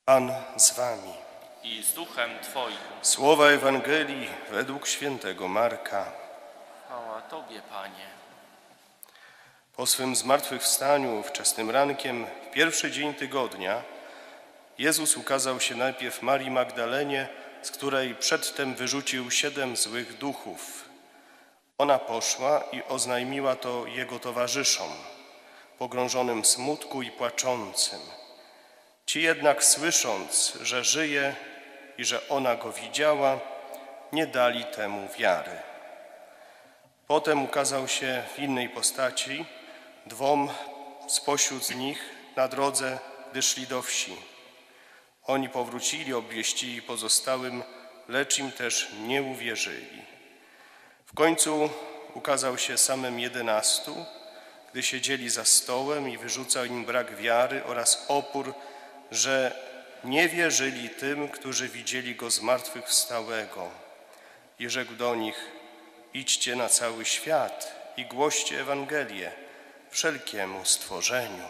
Pan z wami. I z duchem Twoim. Słowa Ewangelii według świętego Marka. Chwała Tobie, Panie. Po swym zmartwychwstaniu wczesnym rankiem, w pierwszy dzień tygodnia, Jezus ukazał się najpierw Marii Magdalenie, z której przedtem wyrzucił 7 złych duchów. Ona poszła i oznajmiła to jego towarzyszom, pogrążonym w smutku i płaczącym. Ci jednak, słysząc, że żyje i że ona go widziała, nie dali temu wiary. Potem ukazał się w innej postaci 2 spośród nich na drodze, gdy szli do wsi. Oni powrócili, obwieścili pozostałym, lecz im też nie uwierzyli. W końcu ukazał się samym 11, gdy siedzieli za stołem i wyrzucał im brak wiary oraz opór, że nie wierzyli tym, którzy widzieli go zmartwychwstałego. I rzekł do nich: idźcie na cały świat i głoście Ewangelię wszelkiemu stworzeniu.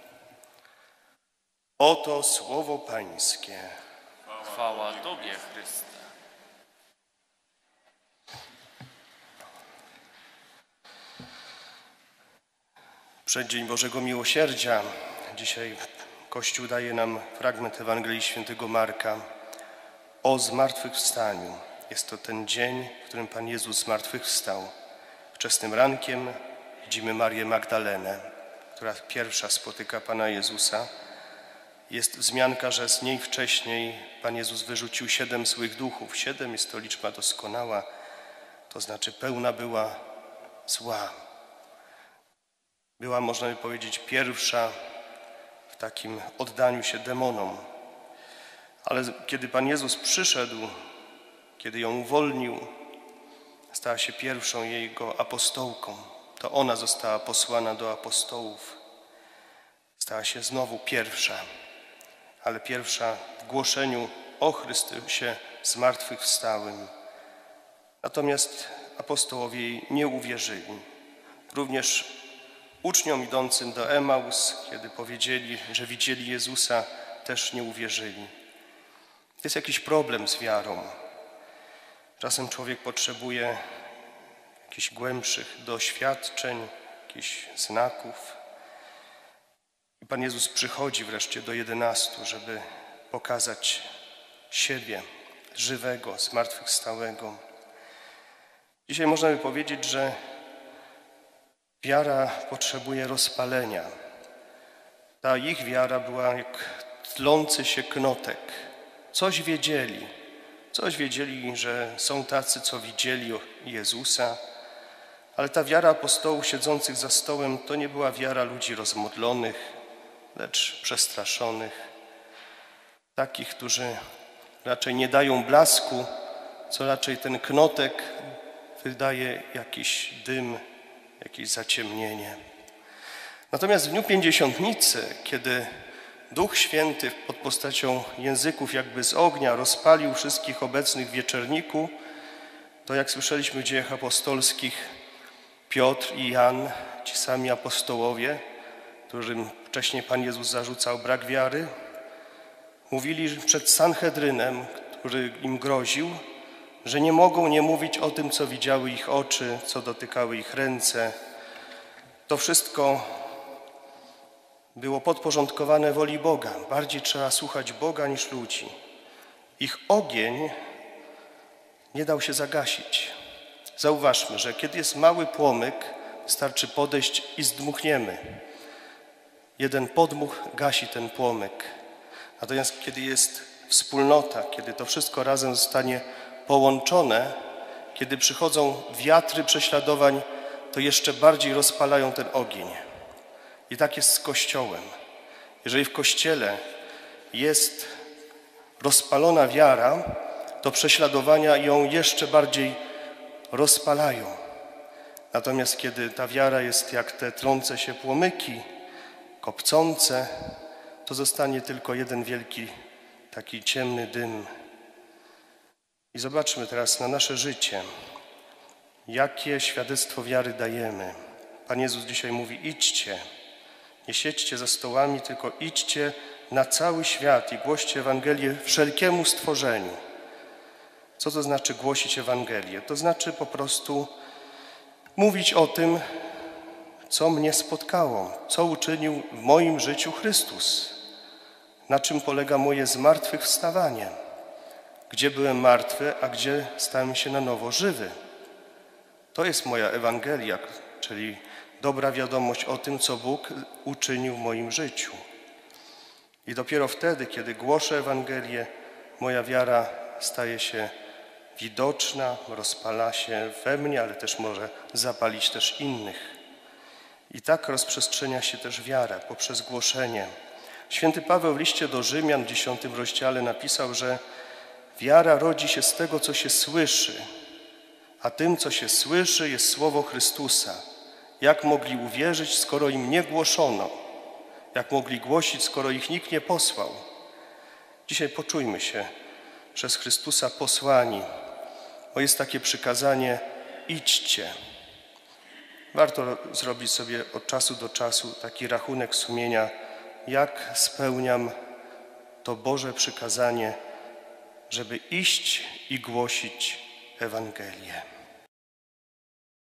Oto słowo Pańskie. Chwała Tobie, Chryste. Przeddzień Bożego Miłosierdzia. Dzisiaj Kościół daje nam fragment Ewangelii świętego Marka o zmartwychwstaniu. Jest to ten dzień, w którym Pan Jezus zmartwychwstał. Wczesnym rankiem widzimy Marię Magdalenę, która pierwsza spotyka Pana Jezusa. Jest wzmianka, że z niej wcześniej Pan Jezus wyrzucił 7 złych duchów. 7 jest to liczba doskonała, to znaczy pełna była zła. Była, można by powiedzieć, pierwsza w takim oddaniu się demonom. Ale kiedy Pan Jezus przyszedł, kiedy ją uwolnił, stała się pierwszą Jego apostołką. To ona została posłana do apostołów. Stała się znowu pierwsza, ale pierwsza w głoszeniu o Chrystusie zmartwychwstałym. Natomiast apostołowie jej nie uwierzyli. Również uczniom idącym do Emaus, kiedy powiedzieli, że widzieli Jezusa, też nie uwierzyli. Jest jakiś problem z wiarą. Czasem człowiek potrzebuje jakichś głębszych doświadczeń, jakichś znaków. I Pan Jezus przychodzi wreszcie do 11, żeby pokazać siebie, żywego, zmartwychwstałego. Dzisiaj można by powiedzieć, że wiara potrzebuje rozpalenia. Ta ich wiara była jak tlący się knotek. Coś wiedzieli, że są tacy, co widzieli Jezusa, ale ta wiara apostołów siedzących za stołem to nie była wiara ludzi rozmodlonych, lecz przestraszonych. Takich, którzy raczej nie dają blasku, co raczej ten knotek wydaje jakiś dym, jakieś zaciemnienie. Natomiast w dniu Pięćdziesiątnicy, kiedy Duch Święty pod postacią języków jakby z ognia rozpalił wszystkich obecnych w wieczerniku, to jak słyszeliśmy w Dziejach Apostolskich, Piotr i Jan, ci sami apostołowie, którym wcześniej Pan Jezus zarzucał brak wiary, mówili przed Sanhedrynem, który im groził, że nie mogą nie mówić o tym, co widziały ich oczy, co dotykały ich ręce. To wszystko było podporządkowane woli Boga. Bardziej trzeba słuchać Boga niż ludzi. Ich ogień nie dał się zagasić. Zauważmy, że kiedy jest mały płomyk, wystarczy podejść i zdmuchniemy. Jeden podmuch gasi ten płomyk. Natomiast kiedy jest wspólnota, kiedy to wszystko razem zostanie połączone, kiedy przychodzą wiatry prześladowań, to jeszcze bardziej rozpalają ten ogień. I tak jest z Kościołem. Jeżeli w Kościele jest rozpalona wiara, to prześladowania ją jeszcze bardziej rozpalają. Natomiast kiedy ta wiara jest jak te trące się płomyki, kopcące, to zostanie tylko jeden wielki, taki ciemny dym. I zobaczmy teraz na nasze życie, jakie świadectwo wiary dajemy. Pan Jezus dzisiaj mówi: idźcie, nie siedźcie za stołami, tylko idźcie na cały świat i głoście Ewangelię wszelkiemu stworzeniu. Co to znaczy głosić Ewangelię? To znaczy po prostu mówić o tym, co mnie spotkało, co uczynił w moim życiu Chrystus, na czym polega moje zmartwychwstawanie, gdzie byłem martwy, a gdzie stałem się na nowo żywy. To jest moja Ewangelia, czyli dobra wiadomość o tym, co Bóg uczynił w moim życiu. I dopiero wtedy, kiedy głoszę Ewangelię, moja wiara staje się widoczna, rozpala się we mnie, ale też może zapalić też innych. I tak rozprzestrzenia się też wiara poprzez głoszenie. Święty Paweł w liście do Rzymian w 10 rozdziale napisał, że wiara rodzi się z tego, co się słyszy, a tym, co się słyszy, jest słowo Chrystusa. Jak mogli uwierzyć, skoro im nie głoszono? Jak mogli głosić, skoro ich nikt nie posłał? Dzisiaj poczujmy się przez Chrystusa posłani. Bo jest takie przykazanie: idźcie. Warto zrobić sobie od czasu do czasu taki rachunek sumienia, jak spełniam to Boże przykazanie, żeby iść i głosić Ewangelię.